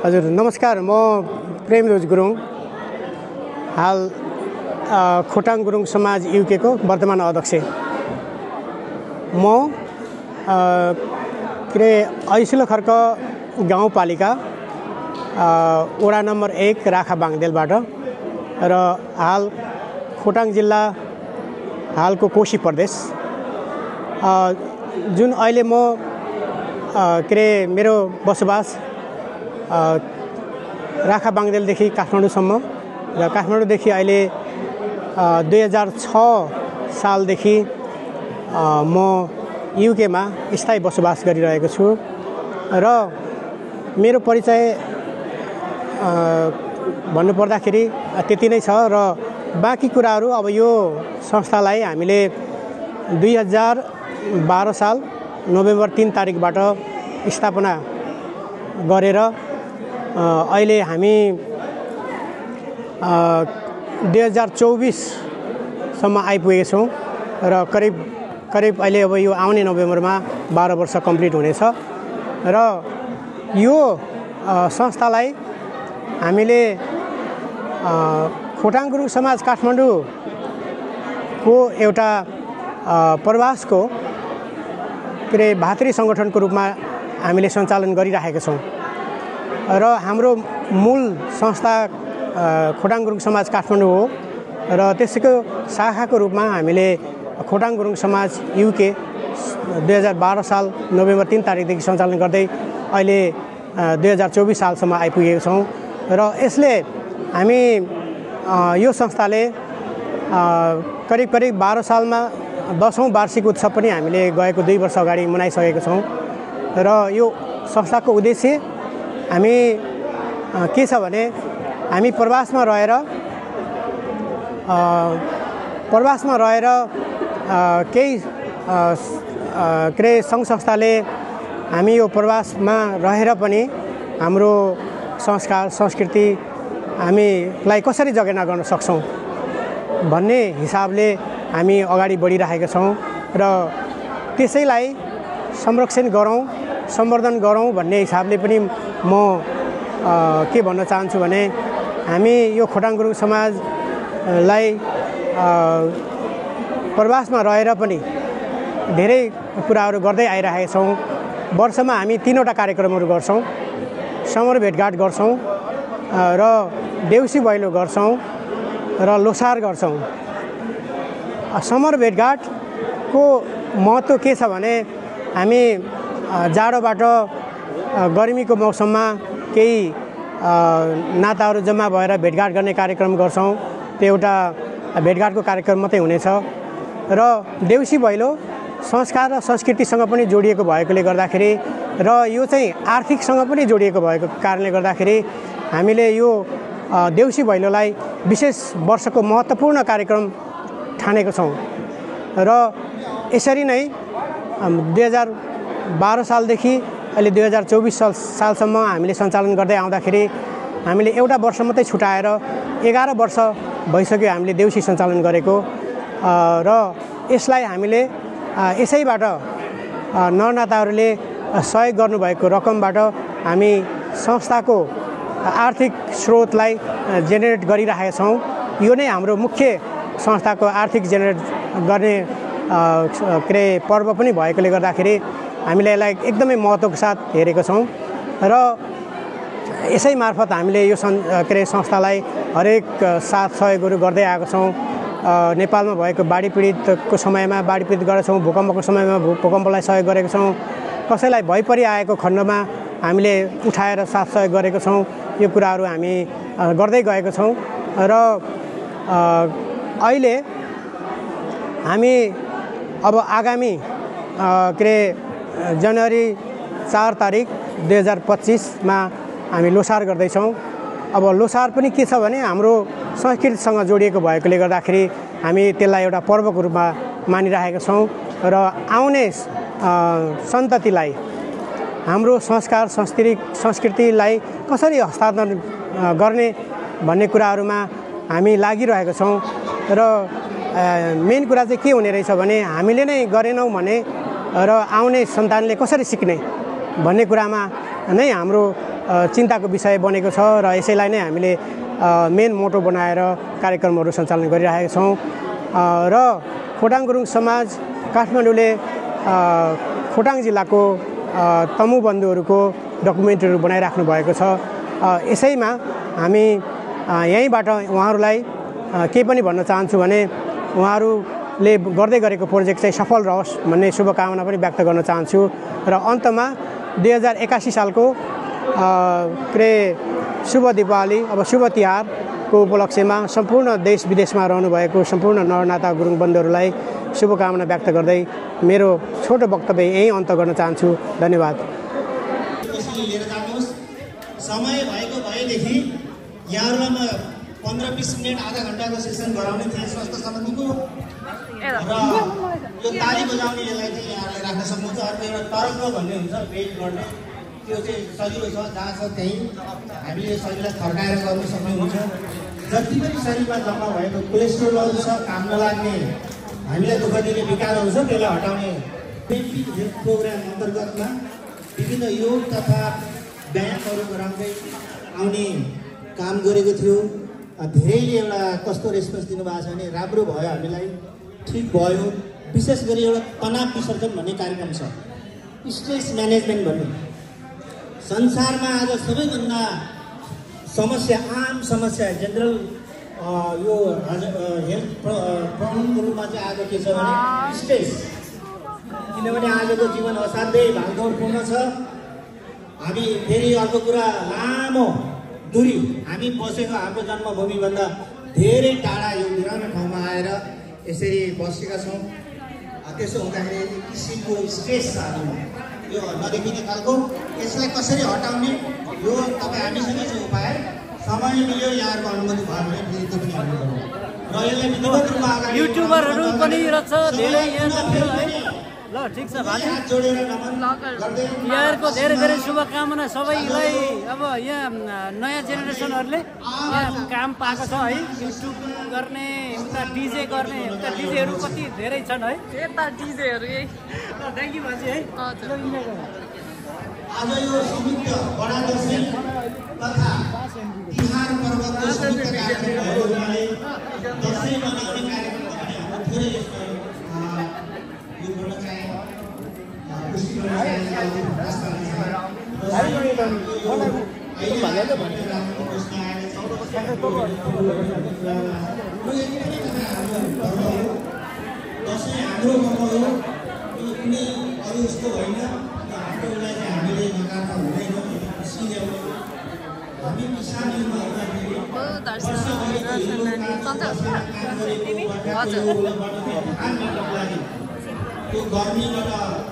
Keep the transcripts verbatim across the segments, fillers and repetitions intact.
हजुर नमस्कार, म प्रेमलोज गुरुङ, हाल खोटाङ गुरुङ समाज युके को वर्तमान अध्यक्ष। म के ऐसिलो खर्क गाउँपालिका वडा नम्बर एक राखा बाङदेलबाट र हाल खोटाङ जिल्ला हालको कोशी प्रदेश जुन अहिले म के मेरो बसोबास राखा बाङदेलदेखि काठमाडौँसम्म र काठमाडौँदेखि अहिले दुई हजार छ सालदेखि म युकेमा स्थायी बसोबास गरिरहेको छु र मेरो परिचय भन्नुपर्दाखेरि त्यति नै छ र बाँकी कुराहरू अब यो संस्थालाई हामीले दुई हजार बाह्र साल नोभेम्बर तीन तारिकबाट स्थापना गरेर अहिले हामी दुई हजार चौबिससम्म आइपुगेका छौँ र करिब करिब अहिले अब यो आउने नोभेम्बरमा बाह्र वर्ष कम्प्लिट हुनेछ र यो संस्थालाई हामीले खोटाङ गुरुङ समाज काठमाडौँको एउटा प्रवासको के भातृ सङ्गठनको रूपमा हामीले सञ्चालन गरिरहेका छौँ र हाम्रो मूल संस्था खोटाङ गुरुङ समाज काठमाडौँ हो र त्यसैको शाखाको रूपमा हामीले खोटाङ गुरुङ समाज युके दुई हजार बाह्र साल नोभेम्बर तीन तारिकदेखि सञ्चालन गर्दै अहिले दुई हजार चौबिस सालसम्म आइपुगेका छौँ र यसले हामी यो संस्थाले करिब करिब बाह्र सालमा दसौँ वार्षिक उत्सव पनि हामीले गएको दुई वर्ष अगाडि मनाइसकेका छौँ र यो संस्थाको उद्देश्य हामी के छ भने हामी प्रवासमा रहेर प्रवासमा रहेर केही के सङ्घ संस्थाले हामी यो प्रवासमा रहेर पनि हाम्रो संस्कार संस्कृति हामीलाई कसरी जगेर्ना गर्न सक्छौँ भन्ने हिसाबले हामी अगाडि बढिरहेका छौँ र त्यसैलाई संरक्षण गरौँ सम्वर्धन गरौँ भन्ने हिसाबले पनि म के भन्न चाहन्छु भने हामी यो खोटाङ गुरुङ समाजलाई प्रवासमा रहेर पनि धेरै कुराहरू गर्दै आइरहेका छौँ। वर्षमा हामी तीनवटा कार्यक्रमहरू गर्छौँ। समर भेटघाट गर्छौँ र देउसी भैलो गर्छौँ र लोसार गर्छौँ। समर भेटघाटको महत्त्व के छ भने हामी जाडोबाट गर्मीको मौसममा केही नाताहरू जम्मा भएर भेटघाट गर्ने कार्यक्रम गर्छौँ। त्यो एउटा भेटघाटको कार्यक्रम मात्रै हुनेछ र देउसी भैलो संस्कार र संस्कृतिसँग पनि जोडिएको भएकोले गर्दाखेरि र यो चाहिँ आर्थिकसँग पनि जोडिएको भएको कारणले गर्दाखेरि हामीले यो देउसी भैलोलाई विशेष वर्षको महत्त्वपूर्ण कार्यक्रम ठानेको छौँ र यसरी नै दुई हजार बाह्र सालदेखि अहिले दुई हजार चौबिस साल सालसम्म हामीले सञ्चालन गर्दै आउँदाखेरि हामीले एउटा वर्ष मात्रै छुटाएर एघार वर्ष भइसक्यो हामीले देउसी सञ्चालन गरेको र यसलाई हामीले यसैबाट नरनाताहरूले सहयोग गर्नुभएको रकमबाट हामी संस्थाको आर्थिक स्रोतलाई जेनेरेट गरिरहेका छौँ। यो नै हाम्रो मुख्य संस्थाको आर्थिक जेनेरेट गर्ने के पर्व पनि भएकोले गर्दाखेरि हामीले यसलाई एकदमै महत्त्वको साथ हेरेको छौँ र यसै मार्फत हामीले यो के अरे संस्थालाई हरेक साथ सहयोगहरू गर्दै आएको छौँ। नेपालमा भएको बाढी पीडितको समयमा बाढी पीडित गरेका छौँ, भूकम्पको समयमा भूकम्पलाई सहयोग गरेका छौँ, कसैलाई भइपरि आएको खण्डमा हामीले उठाएर साथ सहयोग गरेका छौँ। यो कुराहरू हामी गर्दै गएका छौँ र अहिले हामी अब आगामी के अरे जनवरी चार तारिक दुई हजार पच्चिसमा हामी लोसार गर्दैछौँ। अब लोसार पनि के छ भने हाम्रो संस्कृतिसँग जोडिएको भएकोले गर्दाखेरि हामी त्यसलाई एउटा पर्वको रूपमा मानिरहेका छौँ र आउने सन्ततिलाई हाम्रो संस्कार संस्कृति संस्कृतिलाई कसरी हस्तान्तरण गर्ने भन्ने कुराहरूमा हामी लागिरहेका छौँ र मेन कुरा चाहिँ के हुने रहेछ भने हामीले नै गरेनौँ भने र आउने सन्तानले कसरी सिक्ने भन्ने कुरामा नै हाम्रो चिन्ताको विषय बनेको छ र यसैलाई नै हामीले मेन मोटो बनाएर कार्यक्रमहरू सञ्चालन गरिरहेका छौँ र खोटाङ गुरुङ समाज काठमाडौँले खोटाङ जिल्लाको तमु बन्धुहरूको डकुमेन्टहरू बनाइराख्नु भएको छ। यसैमा हामी यहीँबाट उहाँहरूलाई के पनि भन्न चाहन्छु भने उहाँहरूले गर्दै गरेको प्रोजेक्ट चाहिँ सफल रहोस् भन्ने शुभकामना पनि व्यक्त गर्न चाहन्छु र अन्तमा दुई हजार एकासी सालको के शुभ दीपावली अब शुभ तिहारको उपलक्ष्यमा सम्पूर्ण देश विदेशमा रहनुभएको सम्पूर्ण नरनाता गुरुङ बन्धुहरूलाई शुभकामना व्यक्त गर्दै मेरो छोटो वक्तव्य यहीँ अन्त गर्न चाहन्छु। धन्यवाद। लिएर जानुहोस्। समय भएको भएदेखि यहाँहरूलाई म पन्ध्र बिस मिनट आधा घन्टाको सेसन गराउने थिएँ स्वास्थ्य सम्बन्धीको र यो ताली बजाउने यसलाई चाहिँ यहाँहरूले राख्न सक्नुहुन्छ। अर्को एउटा तरङ्ग भन्ने हुन्छ वेट गर्ने, त्यो चाहिँ सजिलो छ, जहाँ छ त्यहीँ हामीले शरीरलाई थर्काएर गर्न सक्नुहुन्छ। जति पनि शरीरमा जम्मा भएको कोलेस्ट्रोलहरू छ, काम नलाग्ने हामीलाई दुःख दिने विकारहरू छ, त्यसलाई हटाउने हेल्थ प्रोग्राम अन्तर्गतमा विभिन्न योग तथा व्यायामहरू गराउँदै आउने काम गरेको थियो। धेरैले एउटा कस्तो रेस्पोन्स दिनुभएको छ भने राम्रो भयो, हामीलाई ठिक भयो। विशेष गरी एउटा तनाव विसर्जन भन्ने कार्यक्रम छ, स्ट्रेस म्यानेजमेन्ट भन्ने। संसारमा आज सबैभन्दा समस्या, आम समस्या जेनरल यो हेल्थ प्रब्लमको रूपमा चाहिँ आज के छ भने स्ट्रेस। किनभने आजको जीवन असाध्यै भागदौडपूर्ण छ। हामी फेरि अर्को कुरा, लामो दूरी हामी बसेको हाम्रो जन्मभूमिभन्दा धेरै टाढा यो बिरानो ठाउँमा आएर यसरी बसेका छौँ। त्यसो हुँदाखेरि एक किसिमको स्ट्रेस छ हामीमा, यो नदेखिने खालको। यसलाई कसरी हटाउने, यो तपाईँ हामीसँगै छ उपाय। समय मिल्यो, यहाँहरूको अनुमति भयो भने फेरि त्यो पनि हामी गरौँ र यसलाई विधिवत रूपमा अगाडि युट्युबरहरू पनि रहेछ धेरै यहाँतिर है। ल ठिक छ भाइ, हात जोडेर नमन गर्दै यहाँहरूको धेरै धेरै शुभकामना सबैलाई। अब यहाँ नयाँ जेनेरेसनहरूले यहाँ काम पाएको छ है, युट्युब गर्ने, उता डिजे गर्ने, उता डिजेहरू कति धेरै छन् है। यता डिजेहरू यही थ्याङ्क यू मान्छे है। आज यो संयुक्त बडा दशैं तथा तिहार पर्वको संयुक्त कार्यक्रम भएको हुनाले दशैं मनाउने कार्यक्रम पनि हाम्रो थोरै यस्तो यो गर्न चाहे पुष्टि गर्न चाहे राष्ट्रले दशैं हाम्रो पर्व हो, यो कुनै अरू जस्तो होइन। हामीलाई चाहिँ हामीले नकार्न हुँदैन, खुसी ल्याउनु। हामी किसान युगमा हुँदाखेरि वर्षभरि काम गरेको लागि त्यो गर्मीबाट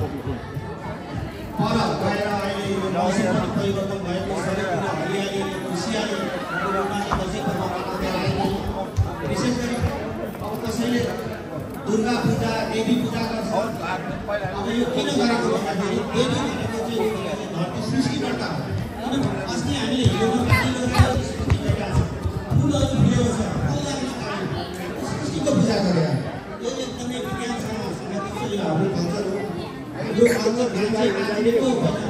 पर गएर अहिले यो मौसम परिवर्तन भएको शरीरमा हरियाली खुसियाली दसैँ पर्व मनाउँदै आएको। विशेष गरी अब कसैले दुर्गा पूजा, देवी पूजा गर्छ। अब यो किन गरेको भन्दाखेरि देवी भनेको चाहिँ धरती सृष्टिकर्ता हो। अस्ति हामीले हिलोमा पानी गरेर सृष्टि गरेका छौँ, फुलहरू फुलेको छ, सृष्टिको पूजा गरेर। यो एकदमै विज्ञानसँग सम्बन्धित छ, यो हाम्रो कल्चर हो। यो कल्चर मान्छे मान्छेको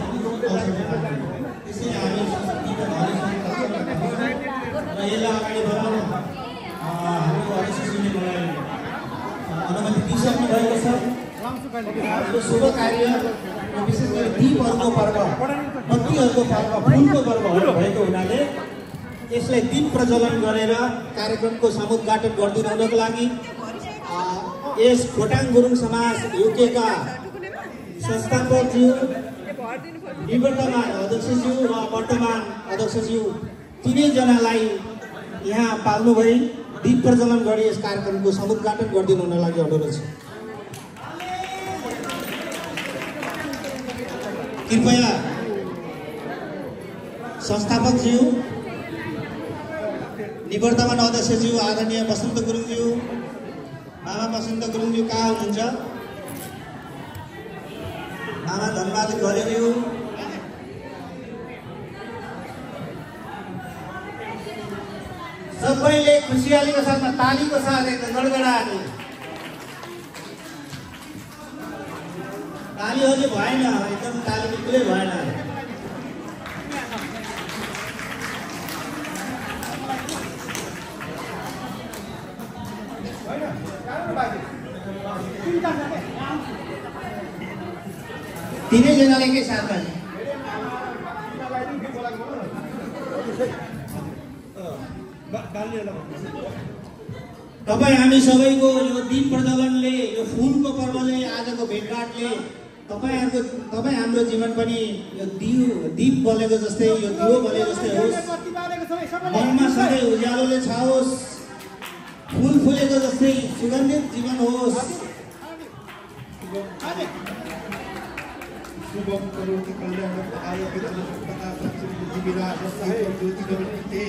त्यसैले हामी संस्कृतिको धनीसँग र यसलाई अगाडि बढाउन हाम्रो अध्यक्षज्यूले मलाई अनुमति दिइसक्नु भएको छ। यो शुभ कार्य विशेष गरी दीपहरूको पर्व, बत्तीहरूको पर्व, फुलको पर्वहरू भएको हुनाले यसलाई दीप प्रज्वलन गरेर कार्यक्रमको समुद्घाटन गरिदिनुको लागि यस खोटाङ गुरुङ समाज युकेका संस्थापकज्यू, निवर्तमान अध्यक्षज्यू र वर्तमान अध्यक्षज्यू तिनैजनालाई यहाँ पाल्नुभई दीप प्रज्वलन गरी यस कार्यक्रमको समुद्घाटन गरिदिनु हुन लागि अनुरोध छ। कृपया संस्थापकज्यू, निवर्तमान अध्यक्षज्यू आदरणीय बसन्त गुरुङज्यू, मामा बसन्त गुरुङज्यू कहाँ हुनुहुन्छ? मामा धनबहादुर घलेज्यू, सबैले खुसियालीको साथमा तालीको साथ एकदम गडगडाने तालीहरूले भएन, एकदम ताली बिल्कुलै भएन। तिनैजनाले के साथमा तपाईँ हामी सबैको यो दीप प्रज्वलनले यो फुलको पर्वले आजको भेटघाटले तपाईँहरूको तपाईँ हाम्रो जीवन पनि यो दियो दीप बलेको जस्तै यो दियो बलेको जस्तै होस्, मनमा सधैँ उज्यालोले छाओस्, फुल फुलेको जस्तै सुगन्धित जीवन होस्। शुभम करोति कल्याणम आरोग्य सुखता समृद्धि विलास ज्योति ज्योति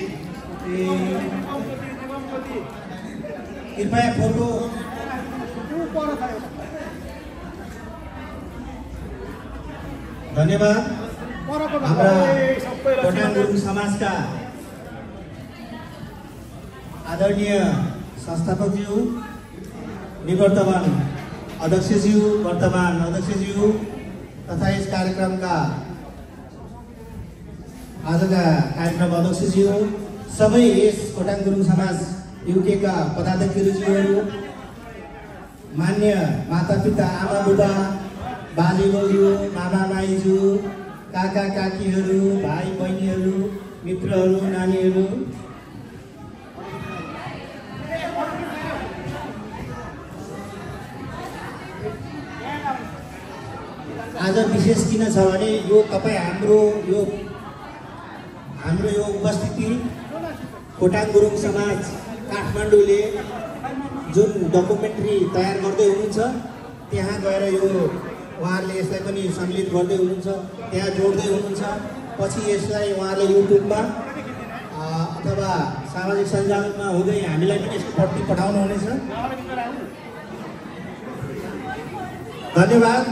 कृपया फोटो धन्यवाद। हाम्रा खोटाङ गुरुङ समाजका आदरणीय संस्थापकज्यू, निवर्तमान अध्यक्षज्यू, वर्तमान अध्यक्षज्यू तथा यस कार्यक्रमका आजका कार्यक्रम अध्यक्षज्यू, सबै यस खोटाङ गुरुङ समाज युकेका पदाधिकारीज्यूहरू, मान्य मातापिता, आमा बुबा, बाजे बज्यू, मामा माइजू, काका काकीहरू, भाइ बहिनीहरू, मित्रहरू, नानीहरू, आज विशेष किन छ भने यो तपाईँ हाम्रो यो हाम्रो यो उपस्थिति खोटाङ गुरुङ समाज काठमाडौँले जुन डकुमेन्ट्री तयार गर्दै हुनुहुन्छ त्यहाँ गएर यो उहाँहरूले यसलाई पनि सम्मिलित गर्दै हुनुहुन्छ, त्यहाँ जोड्दै हुनुहुन्छ। पछि यसलाई उहाँहरूले युट्युबमा अथवा सामाजिक सञ्जालमा हुँदै हामीलाई पनि यसको प्रति पठाउनु हुनेछ। धन्यवाद।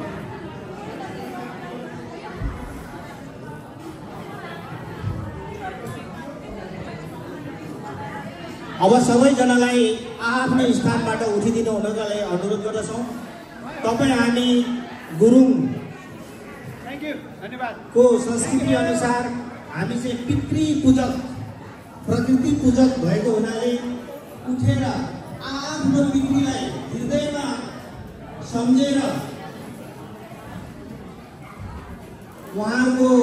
अब सबैजनालाई आफ्नो स्थानबाट उठिदिनु हुनका लागि अनुरोध गर्दछौँ। तपाईँ हामी गुरुङ को संस्कृति अनुसार हामी चाहिँ पितृ पूजक, प्रकृति पूजक भएको हुनाले उठेर आफ्नो पितृलाई हृदयमा सम्झेर उहाँको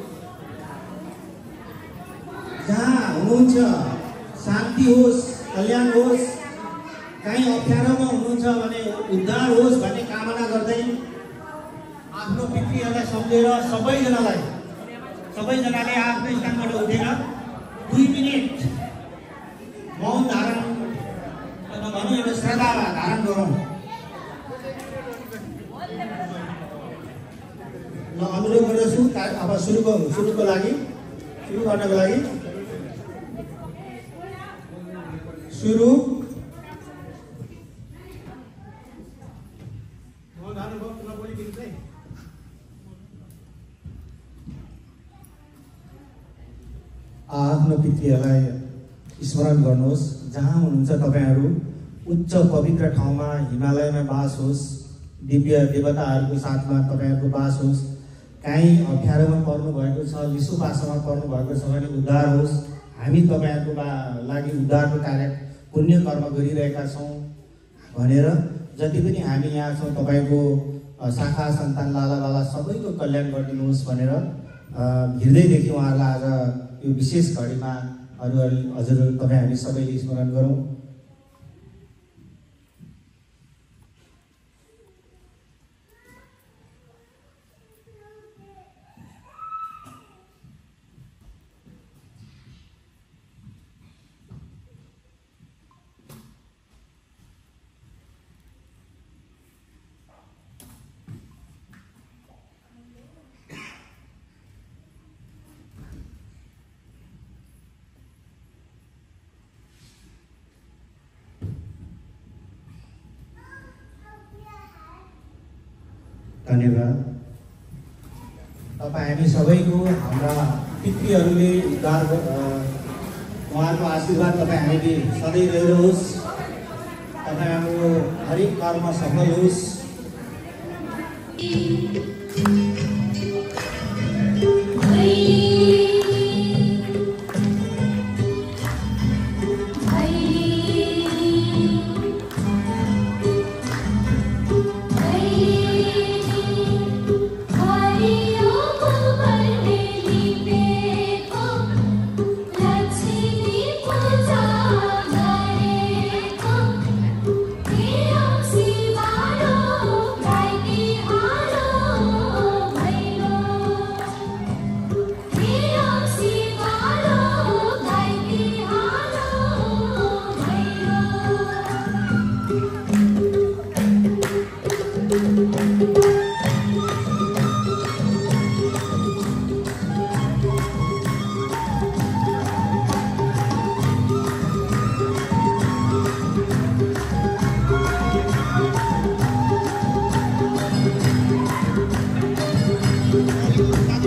जहाँ हुनुहुन्छ शान्ति होस्, कल्याण होस्, कहीँ अप्ठ्यारोमा हुनुहुन्छ भने उद्धार होस् भन्ने कामना गर्दै आफ्नो पितृहरूलाई सम्झेर सबैजनालाई सबैजनाले आफ्नो स्थानबाट उठेर दुई मिनट मौन धारण भनौँ, एउटा श्रद्धा धारण गरौँ। ल अनुरोध गर्दछु अब सुरुको सुरुको लागि सुरु गर्नको लागि सुरु आफ्नो पितृहरूलाई स्मरण गर्नुहोस्। जहाँ हुनुहुन्छ तपाईँहरू उच्च पवित्र ठाउँमा हिमालयमा बास होस्, दिव्य देवताहरूको साथमा तपाईँहरूको बास होस्। काहीँ अप्ठ्यारोमा पर्नु भएको छ, लिसो पासोमा पर्नु भएको छ भने उद्धार होस्। हामी तपाईँहरूको लागि उद्धारको कार्य पुण्य कर्म गरिरहेका छौँ भनेर जति पनि हामी यहाँ छौँ तपाईँको शाखा सन्तान लाला लाला सबैको कल्याण गरिदिनुहोस् भनेर हृदयदेखि उहाँहरूलाई आज यो विशेष घडीमा हजुर हजुर तपाईँ हामी सबैले स्मरण गरौँ। धन्यवाद। तपाईँ हामी सबैको हाम्रा पितृहरूले उद्धार उहाँहरूको आशीर्वाद तपाईँ हामीले सधैँ रहिरहोस्। तपाईँ हाम्रो हरेक कर्म सफल होस्।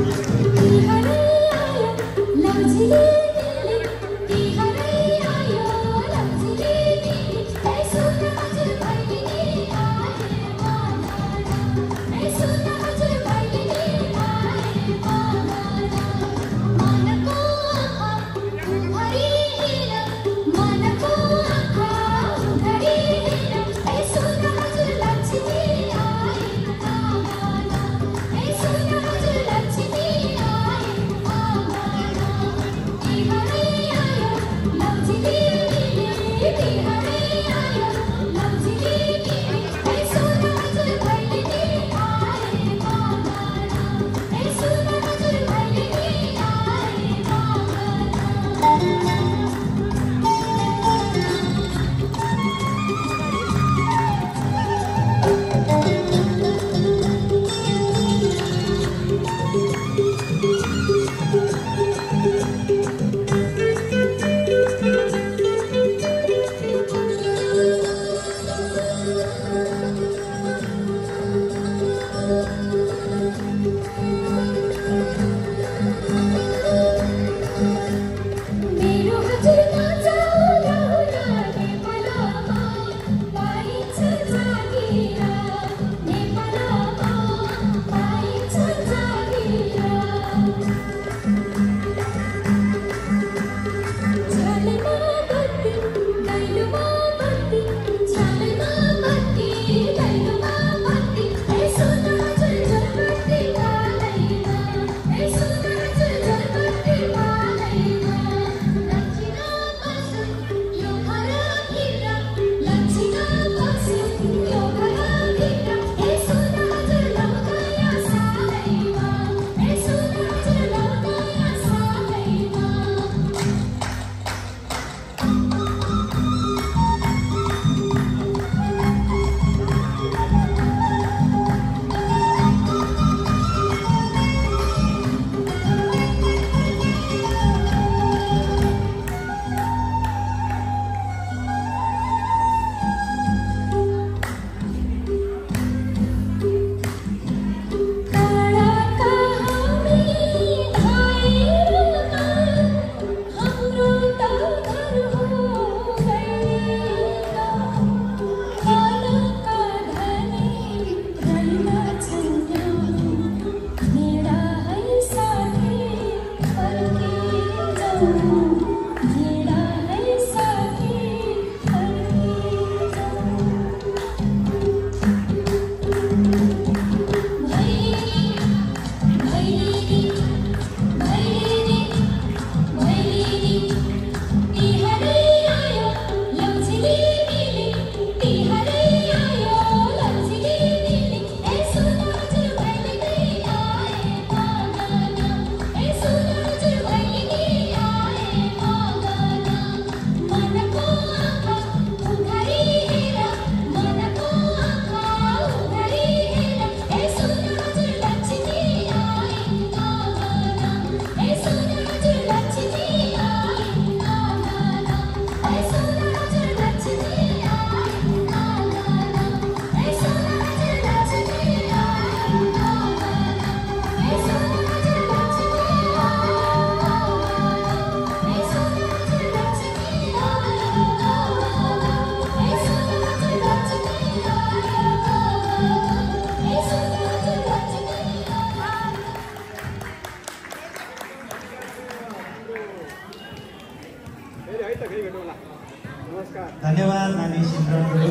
धन्यवाद नानी सिमरन,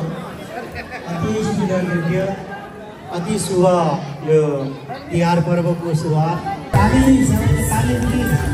अति सुन्दर नृत्य, अति शुभ यो तिहार पर्वको सुरुवात। ताली सबैले ताली दिनुहोस्।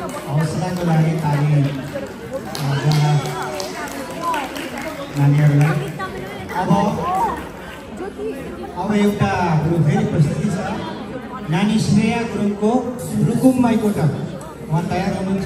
हौसलाको लागि ताली नानीहरूलाई। अब अब एउटा कुरो फेरि प्रस्तुति छ। नानी श्रेया गुरुङको रुकुम माइकोटा उहाँ तयार हुनुहुन्छ।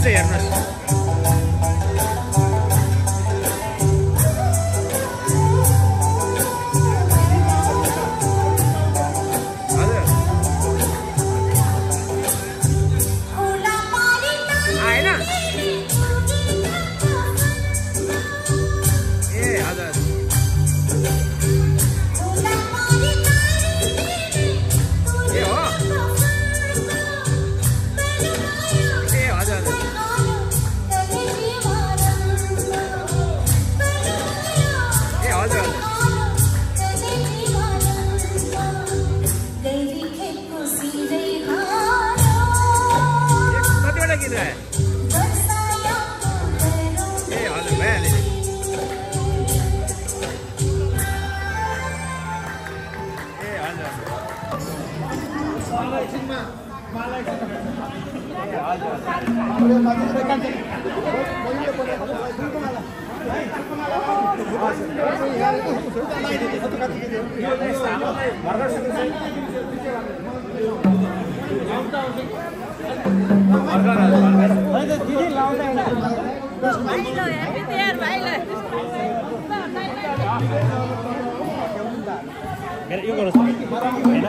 रहेछ हेर्नुहोस् यो गर्नुहोस् हैन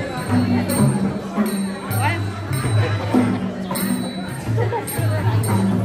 What?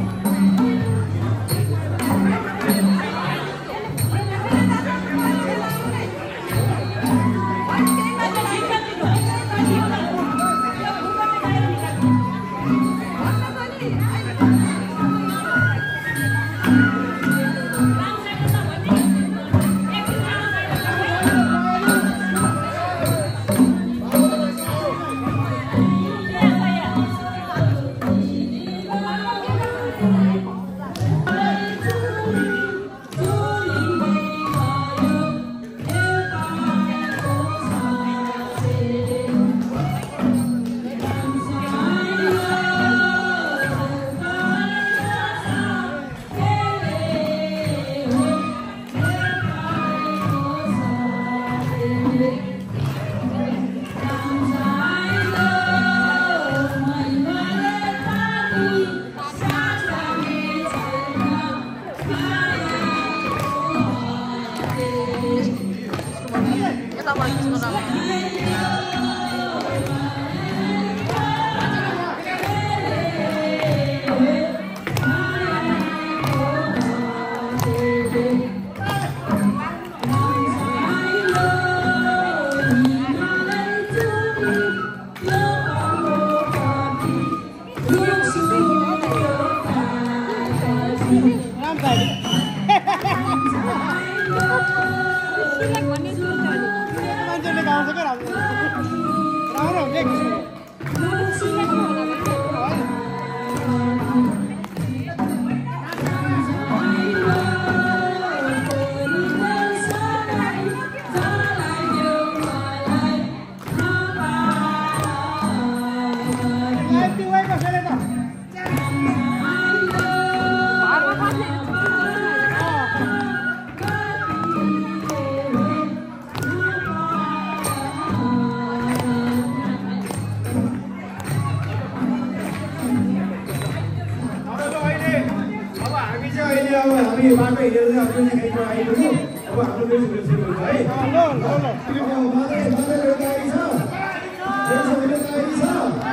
हामी बाटो हिँडेर हाम्रो देखाइको आइपुग्यो अब हाम्रो देश हुने सुरु हुन्छ है अब मादै मादै एउटा आइ छ देश हुने आइ छ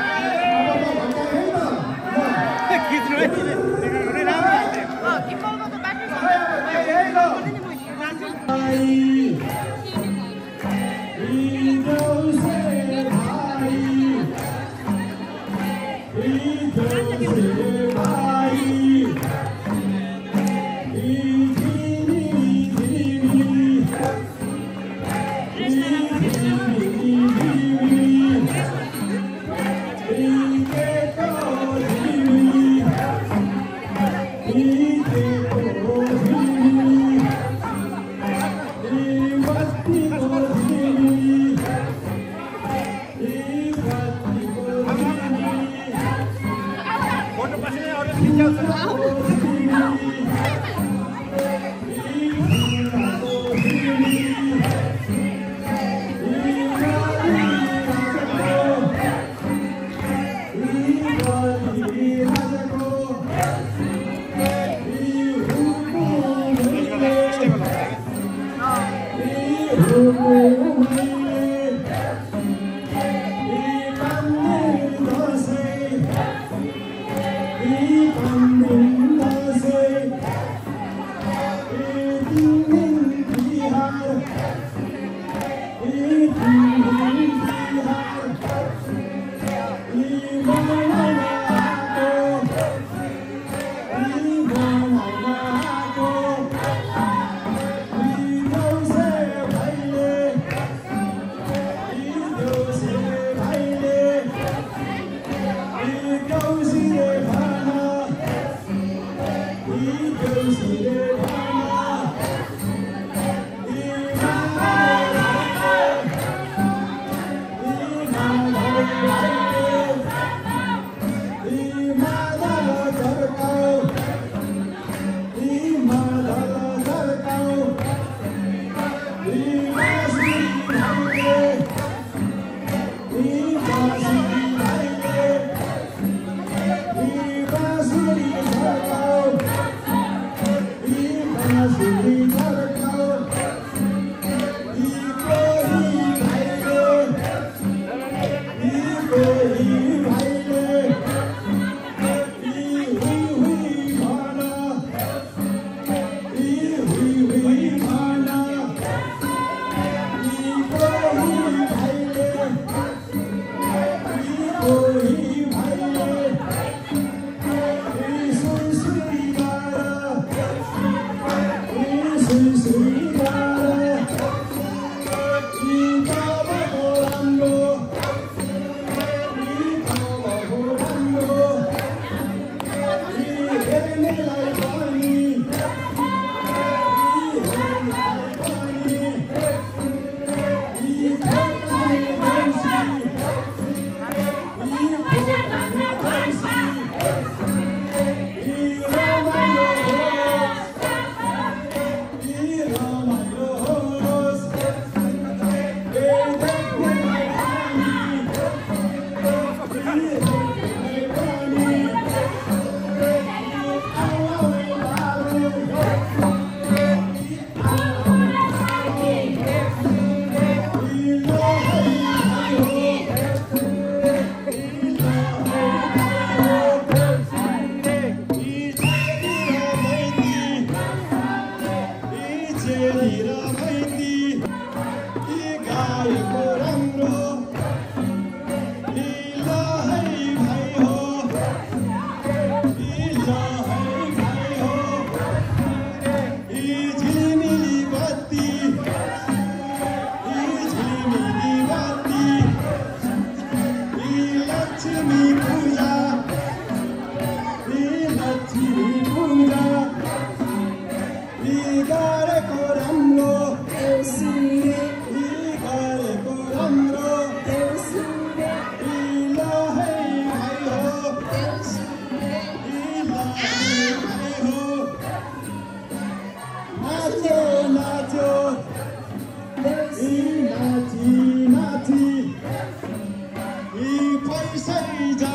अब म भट्टाए है त खिच्नु है किन राम्रो हाल्थे अ किम्बलको त ब्याट्री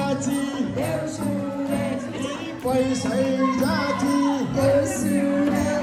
पैसै जाति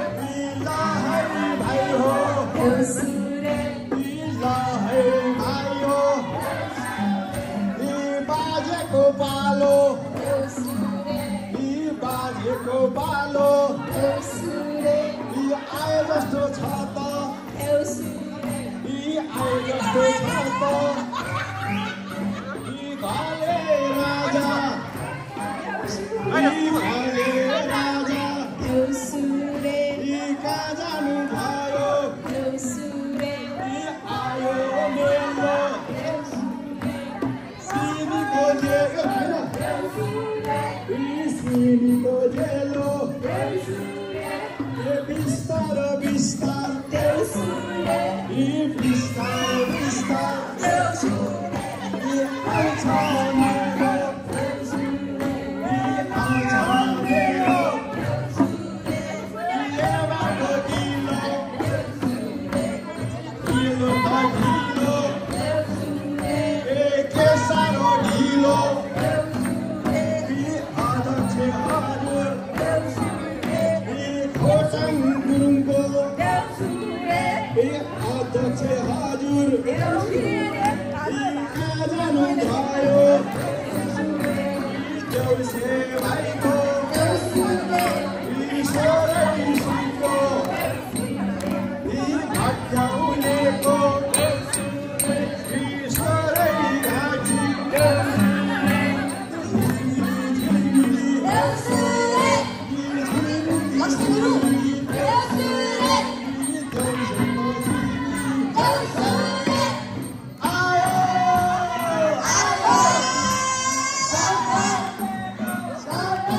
Stop!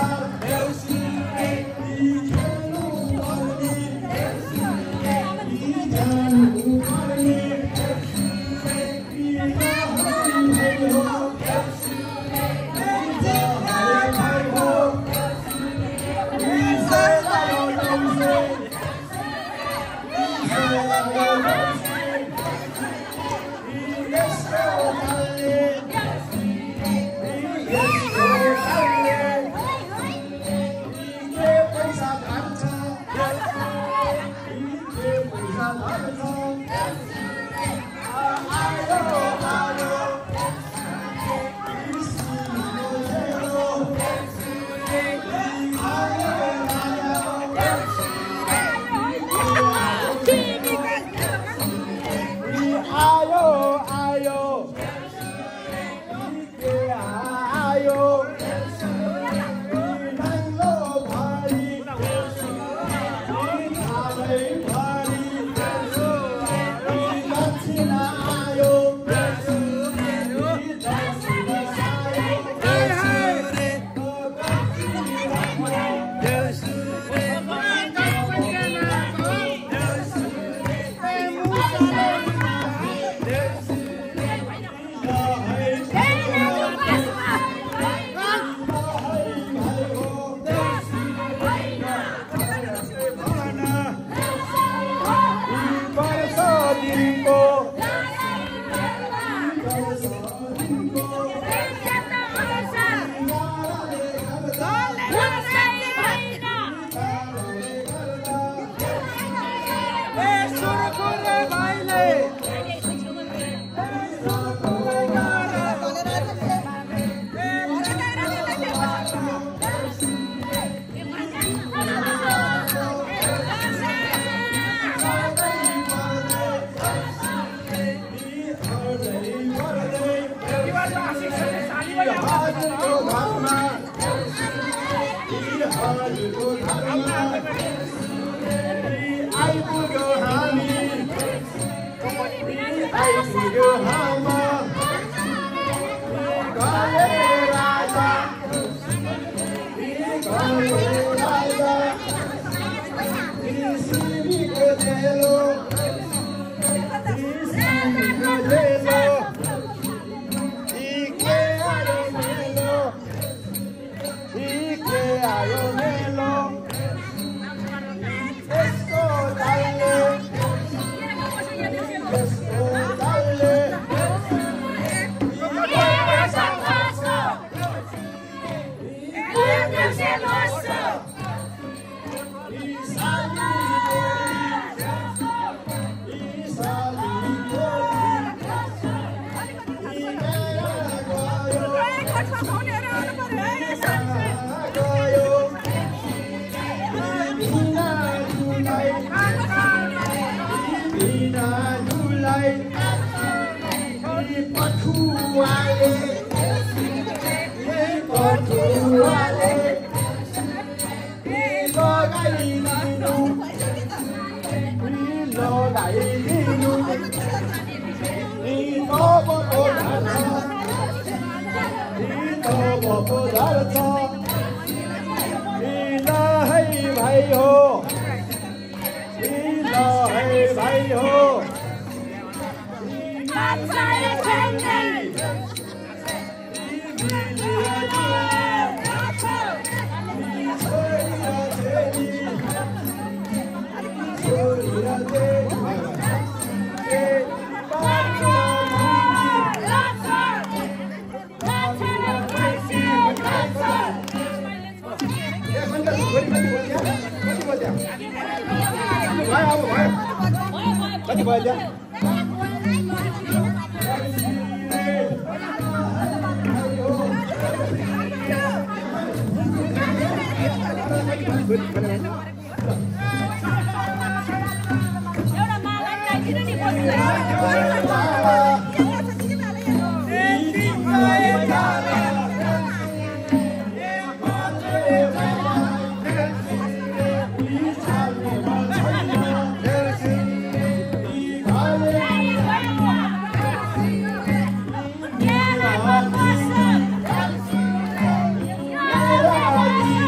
Yeah.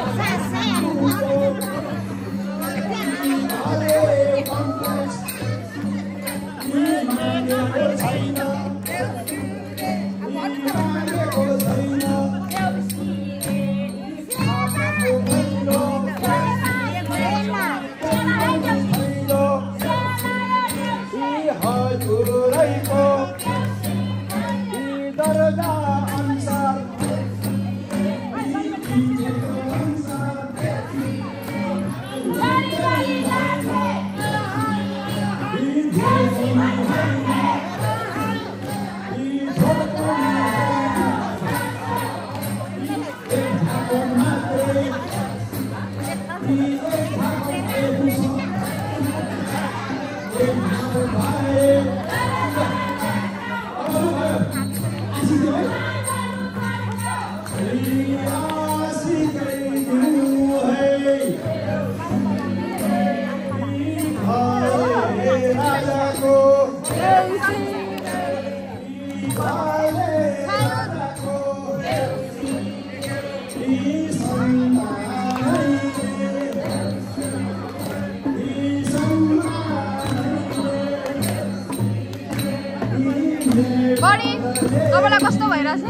बडी तपाईलाई कस्तो भइरहेछ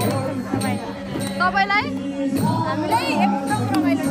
तपाईलाई हामीलाई एकदम रमाइलो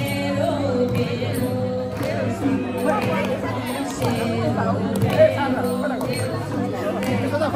Thank you.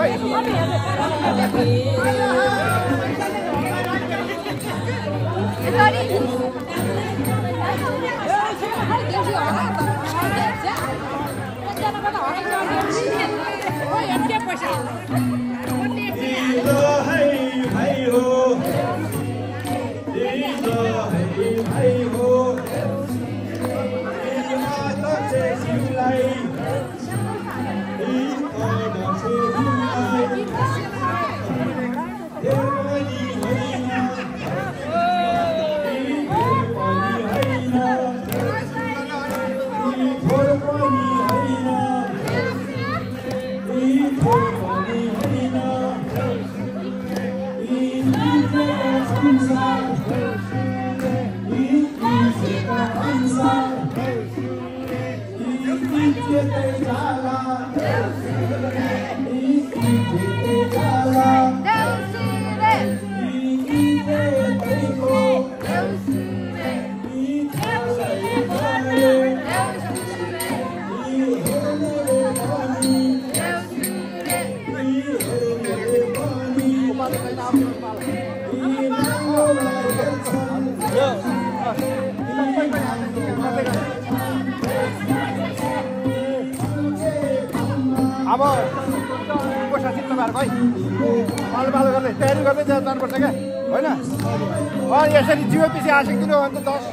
अब पैसा जित्नु भएको है पालो पालो गर्ने तयारी गर्दै जानुपर्छ क्या होइन यसरी जियो पछि आसिकिदिनु हो भने त दस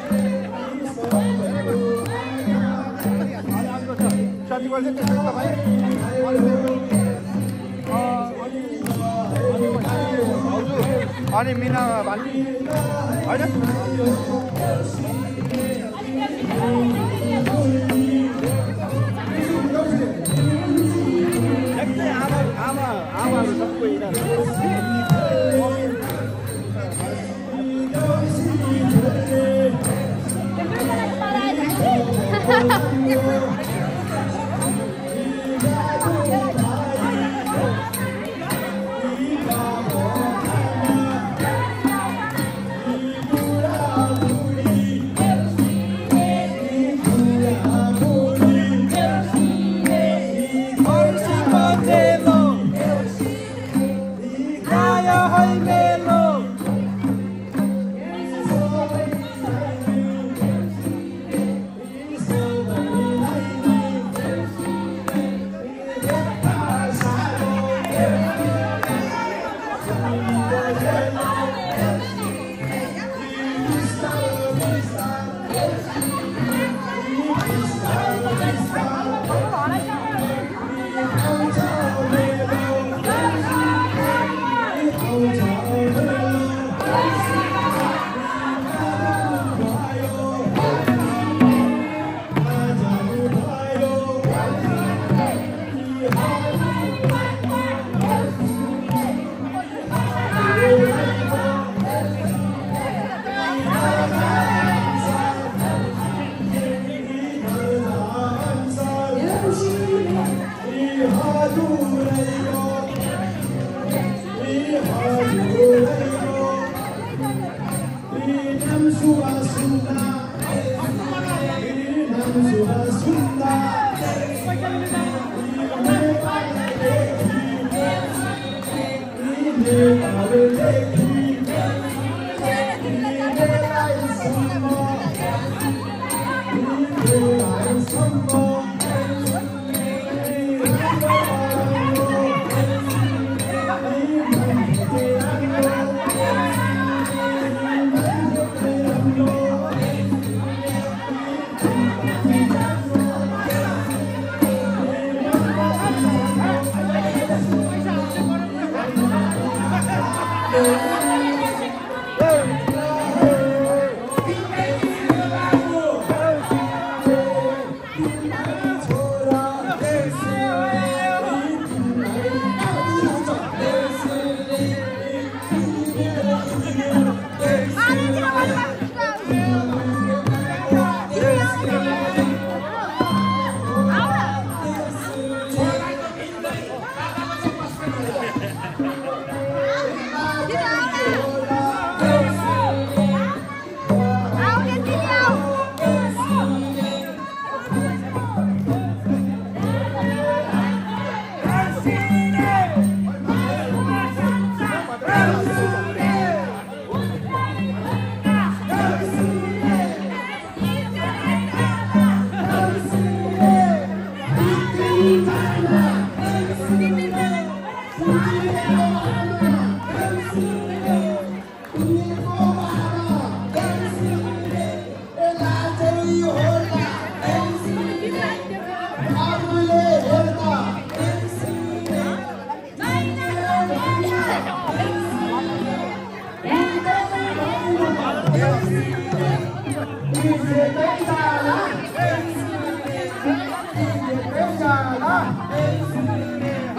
साथी बोल्छ त्यसो तपाईँ अनि मिना भान्जी होइन आमा आमाहरू सबै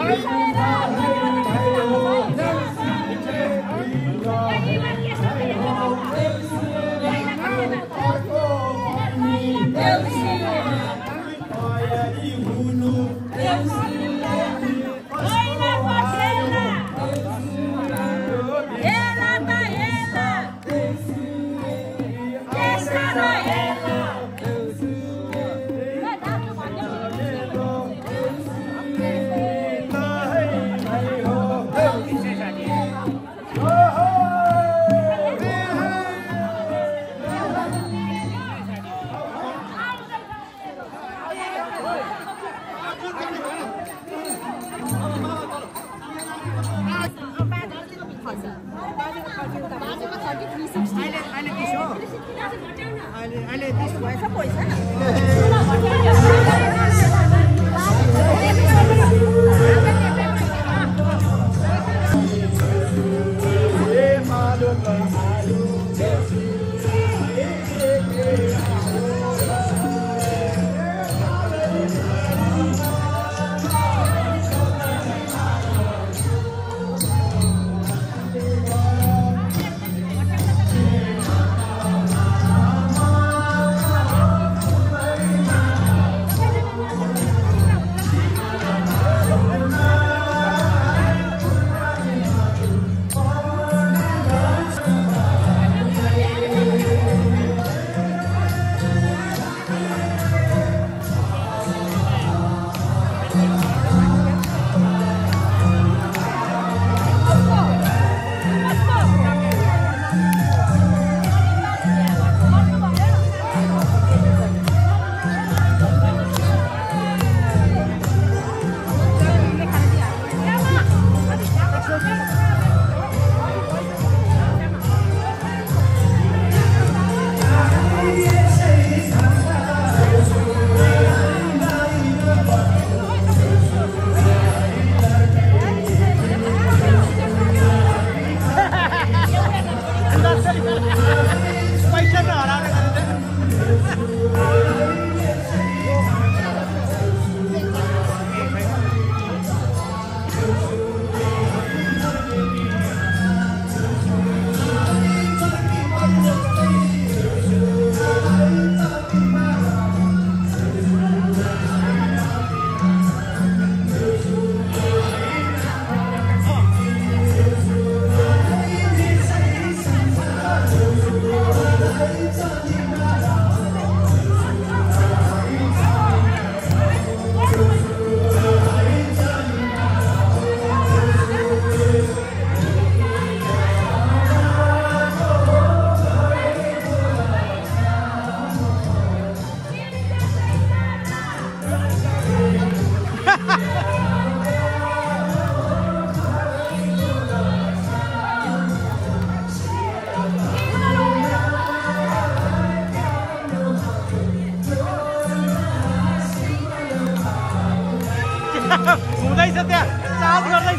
हुँदैछ त्यहाँ चार्ज गर्दैछ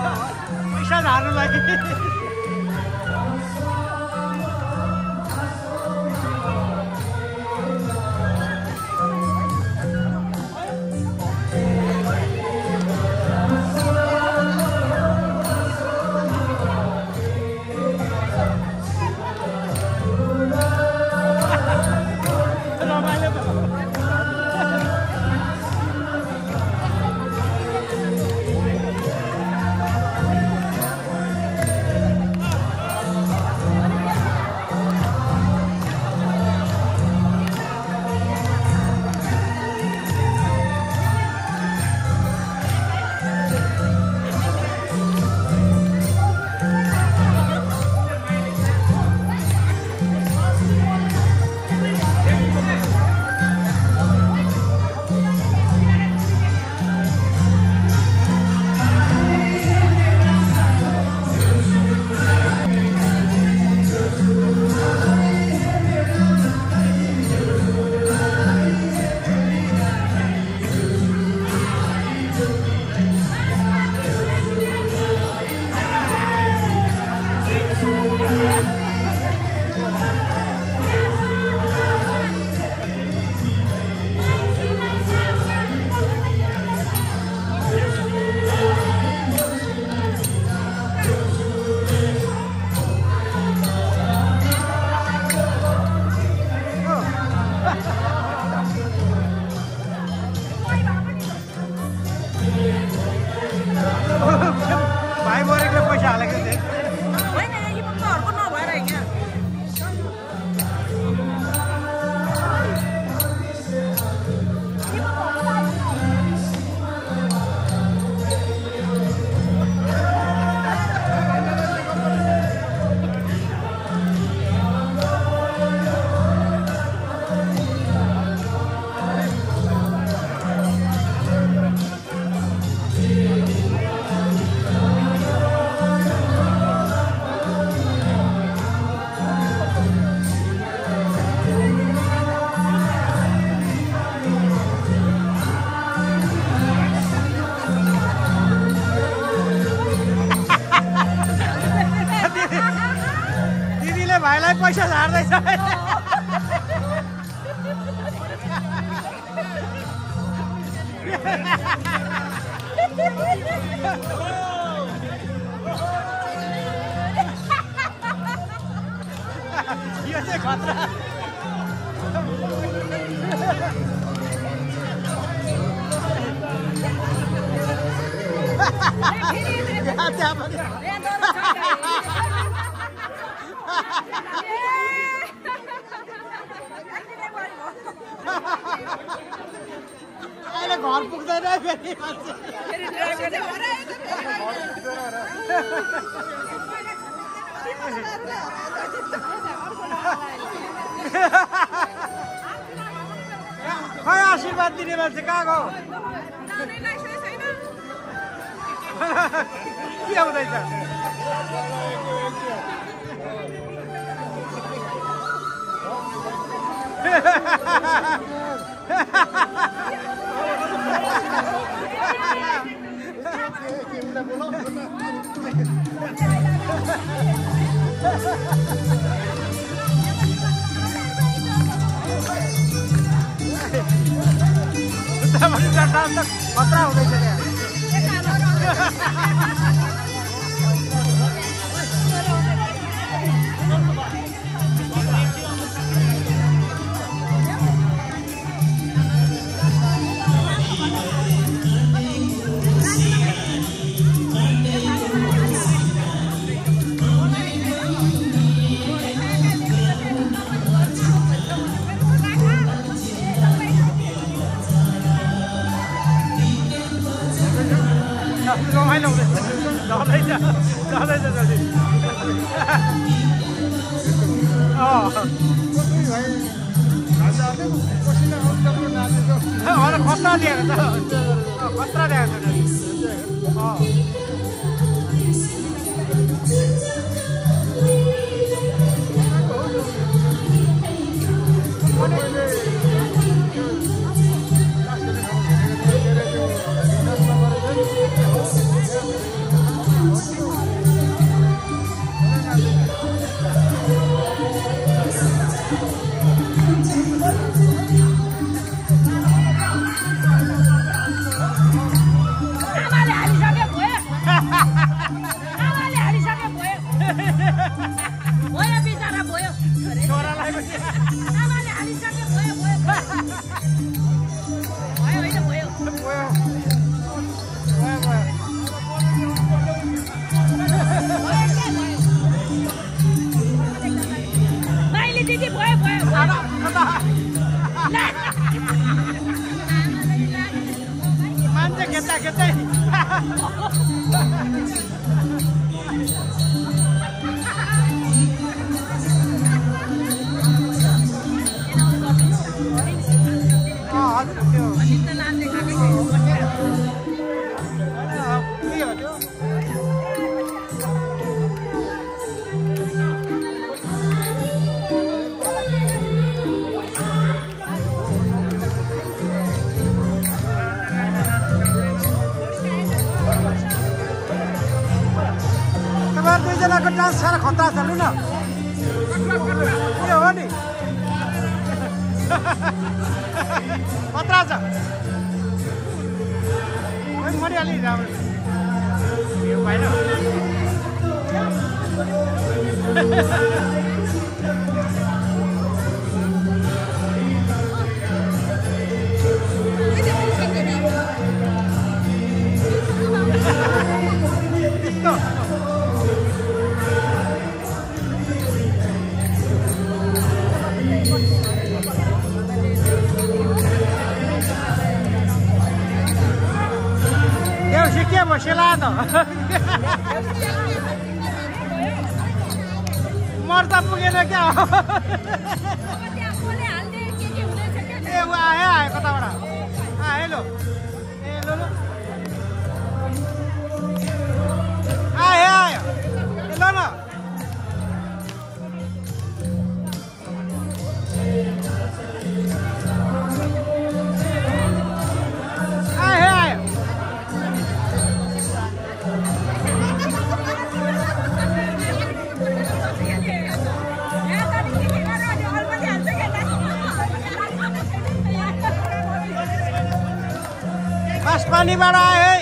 पैसा झार्नुलाई पैसा हालेको थिएँ होइन यी पक्काहरूको नभएर यहाँ भाइलाई पैसा झार्दैछ यो चाहिँ खतरा त्यहाँ पनि अहिले घर पुग्दैन फेरि खै आशीर्वाद दिने मान्छे कहाँ गयो के हुँदैछ खतरा हुँदैछ त्यहाँ रमाइलो हुँदैछ झर्दैछ झर्दैछ जल्दी खतरा दिएको छ खतरा दिएको मान्छे खेच्दा खेच्दै दुईजनाको डान्स साह्रो खतरा छ लु न के हो नि खतरा छ मरिहाली राम्रो भएन देउसी के भयो सेला त मर्दा पुगेन क्या हो ए ऊ आयो आयो कताबाट आयो लो ए लो लो आयो आयो ए ल न आयो आयो बस पानीबाट आयो है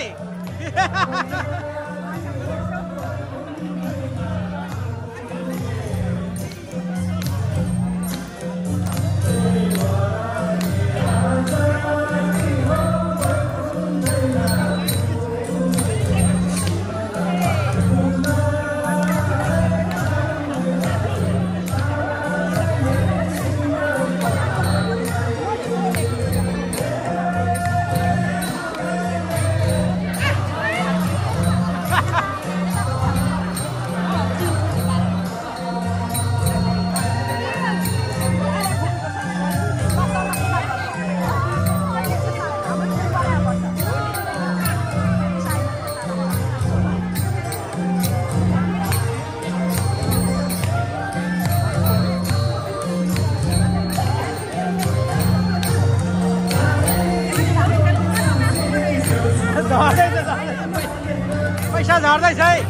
पैसा झर्दैछ है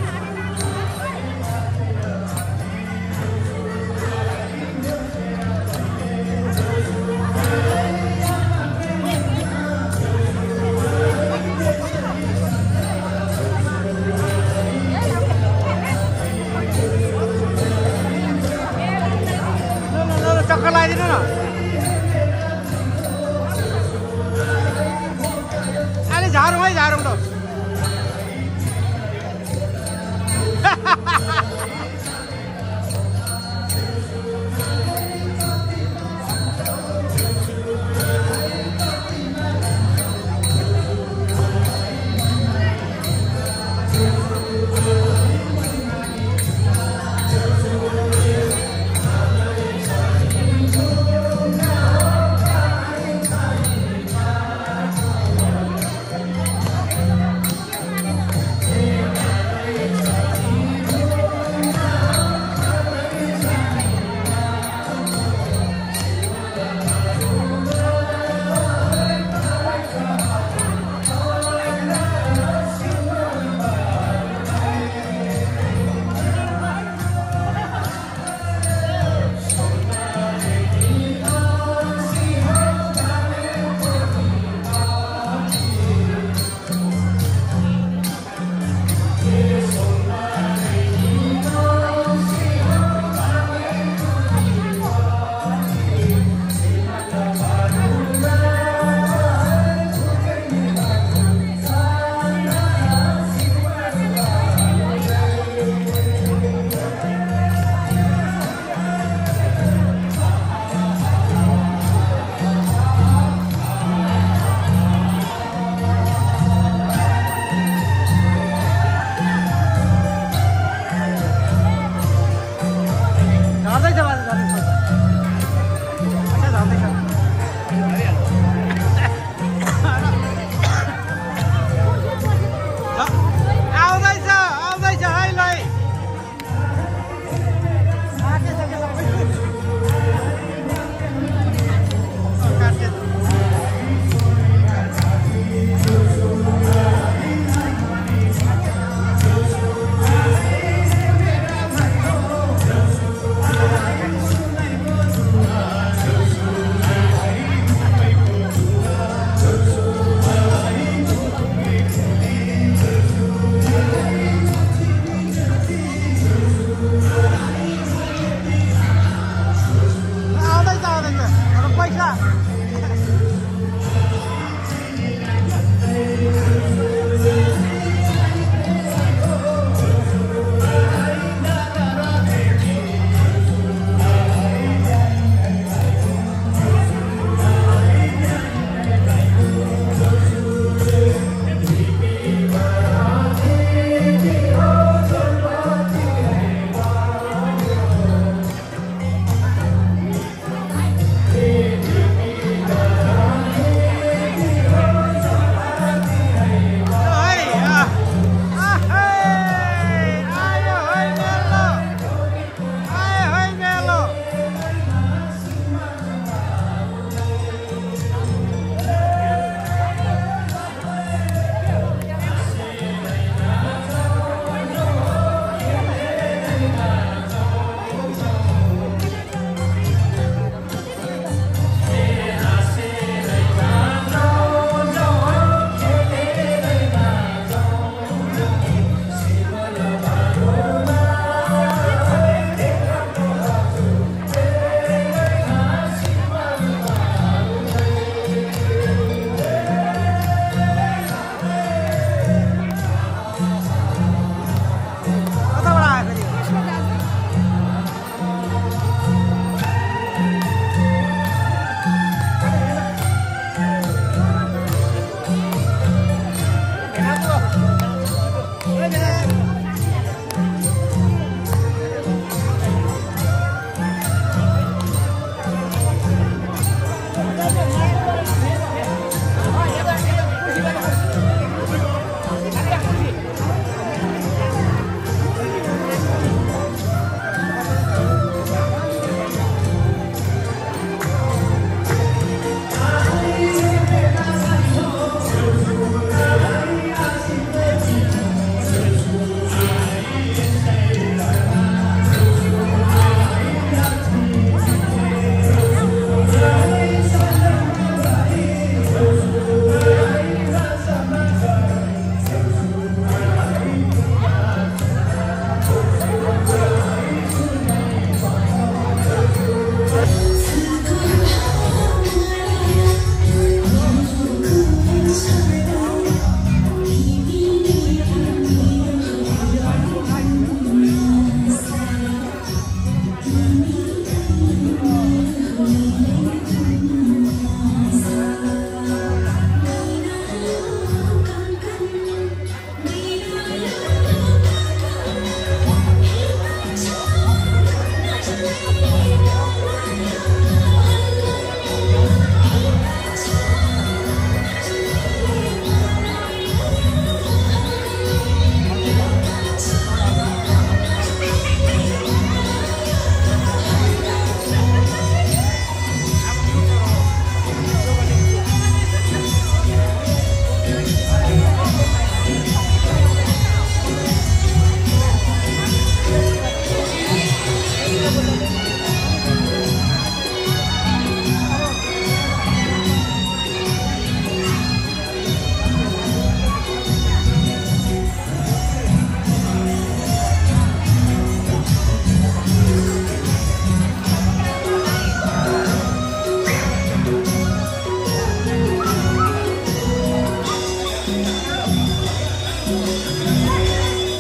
चक्कर लगाइदिनु न अहिले झारौँ है झारौँ त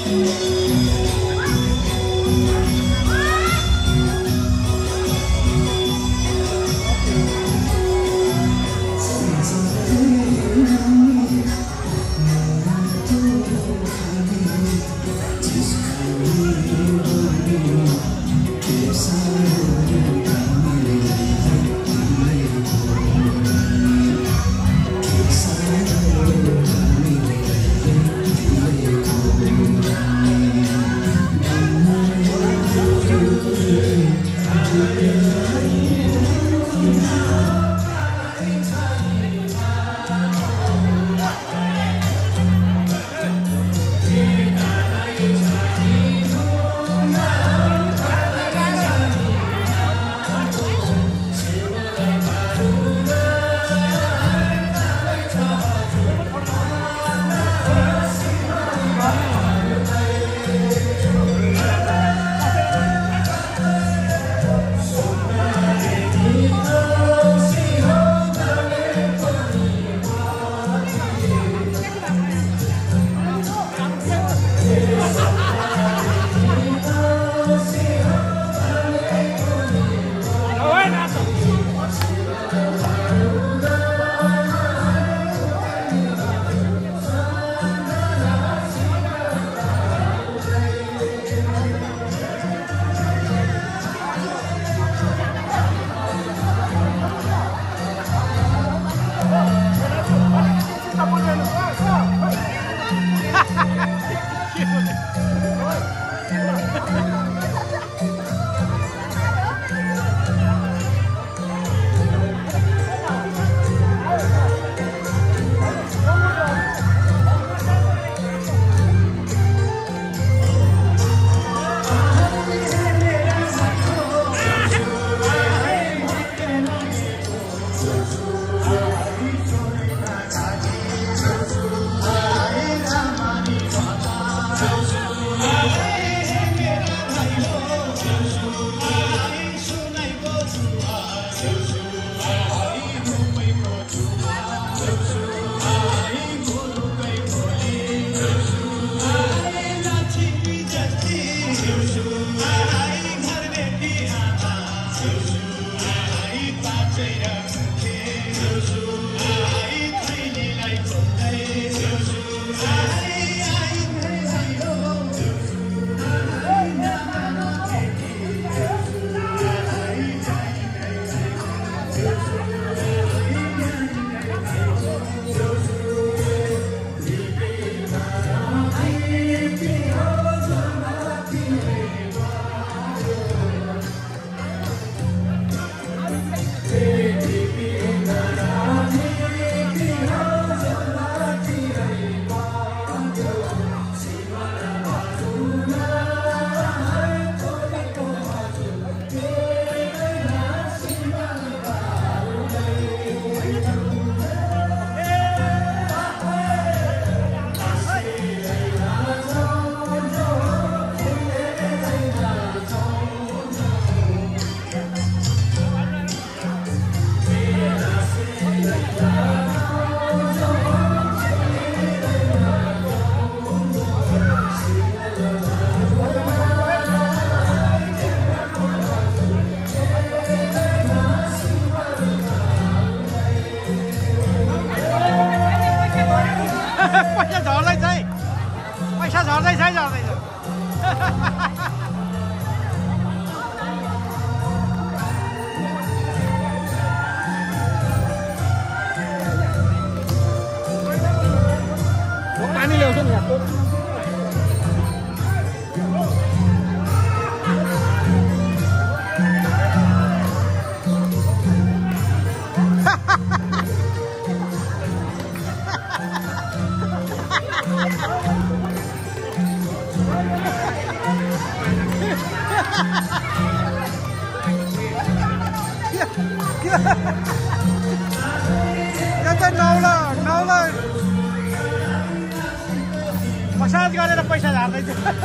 मसाज गरेर पैसा झार्दैछ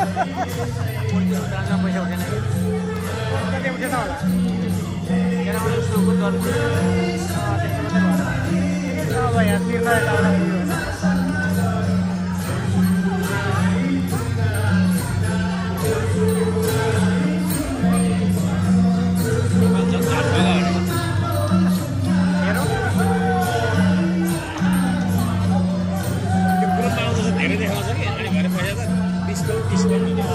पैसा उठेन कति उठेन होला अब यहाँ तिर्न डिस्काउन्ट डिस्काउन्ट दिने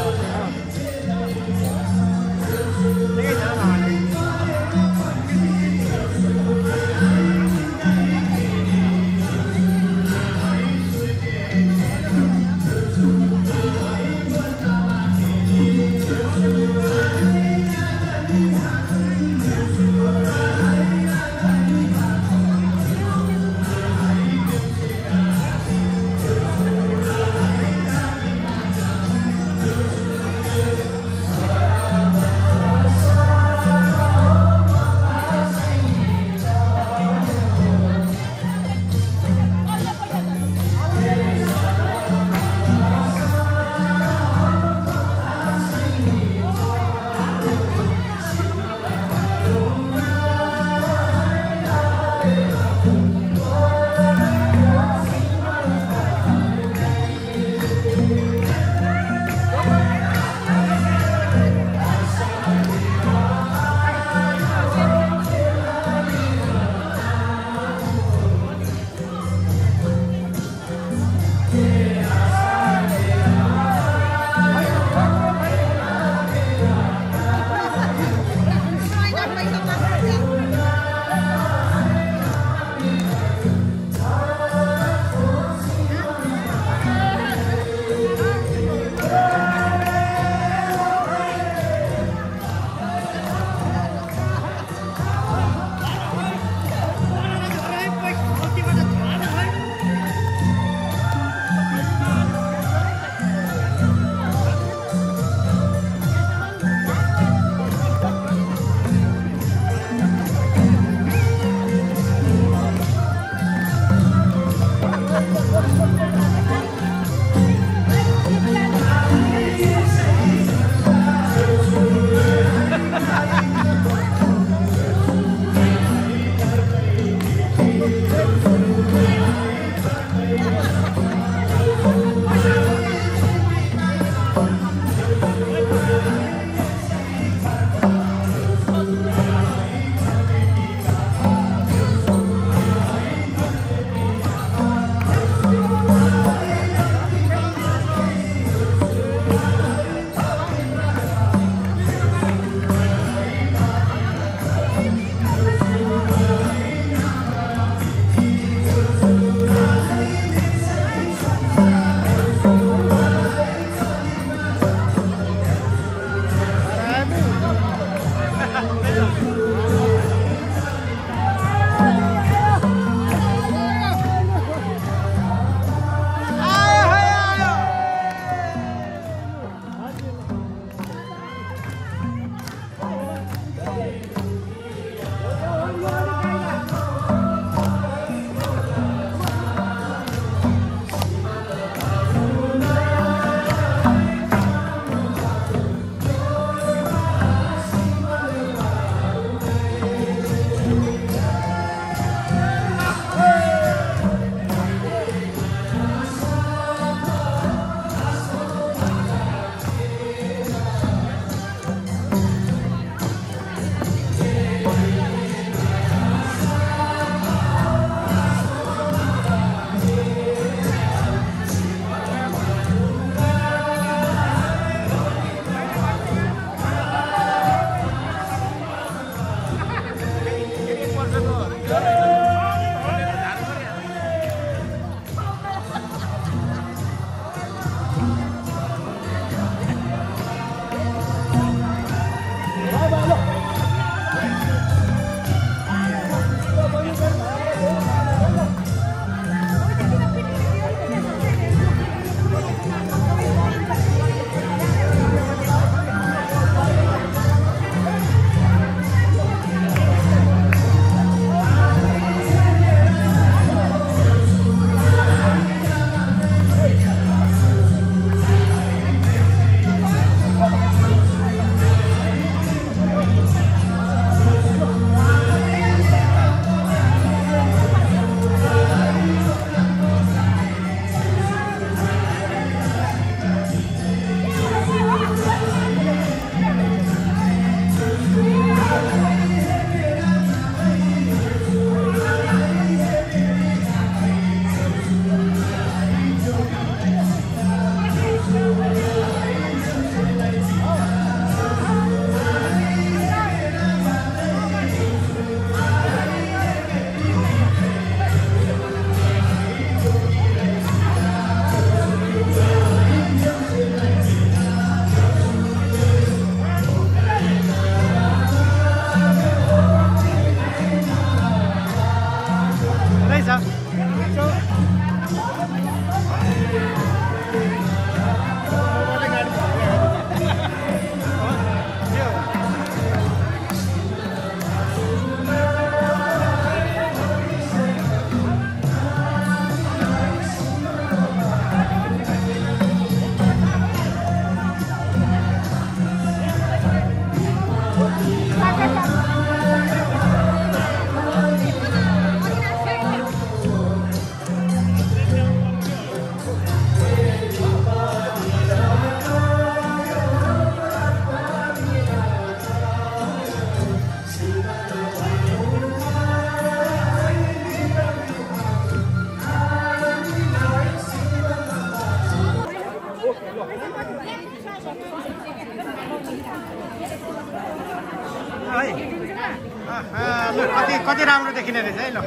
ल कति कति राम्रो देखिने रहेछ है ल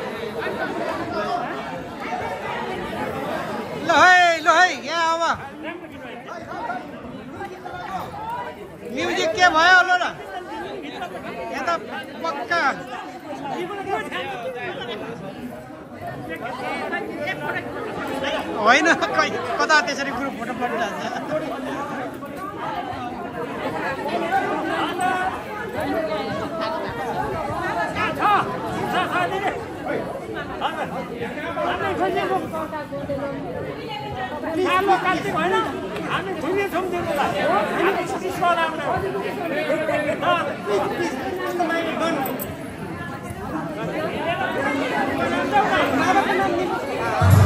ल है ल है यहाँ अब म्युजिक के भयो ल ल यहाँ त पक्का होइन कता त्यसरी ग्रुप फोटो परिरहेछ